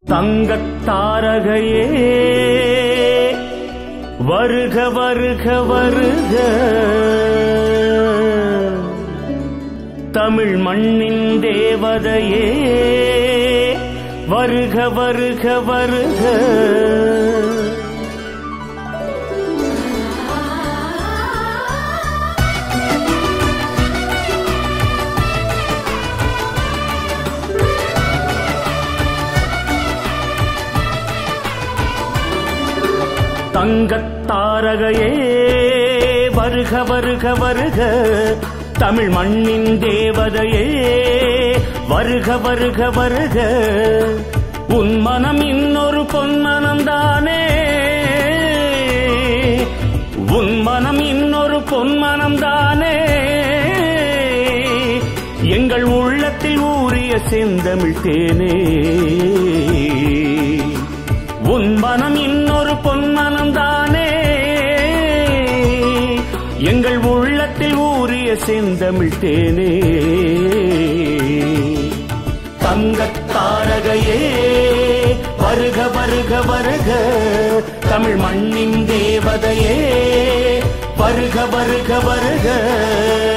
தங்கத் தாரகையே வருக வருக வருக, தமிழ் மண்ணின் தேவதையே வருக வருக வருக. தங்கத் தாரகையே வருக வருக வருக, தமிழ் மண்ணின் தேவதையே வருக வருக வருக. உன் மனம் இன்னொரு பொன்மனம்தானே, உன் மனம் இன்னொரு பொன்மனம்தானே, எங்கள் உள்ளத்தில் ஊறிய செந்தமிழ் தேனே. உன் மனம் இன்னொரு பொன்மனம்தானே, எங்கள் உள்ளத்தில் ஊறிய செந்தமிழ் தேனே. தங்கத் தாரகையே வருக வருக வருக, தமிழ் மண்ணின் தேவதையே வருக வருக வருக.